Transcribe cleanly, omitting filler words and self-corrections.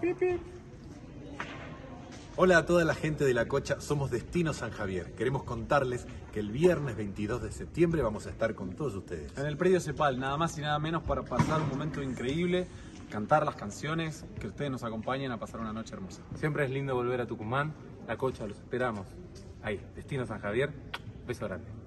Hola a toda la gente de La Cocha, somos Destino San Javier. Queremos contarles que el viernes 22 de septiembre vamos a estar con todos ustedes. En el predio Cepal, nada más y nada menos para pasar un momento increíble, cantar las canciones, que ustedes nos acompañen a pasar una noche hermosa. Siempre es lindo volver a Tucumán, La Cocha, los esperamos. Ahí, Destino San Javier, beso grande.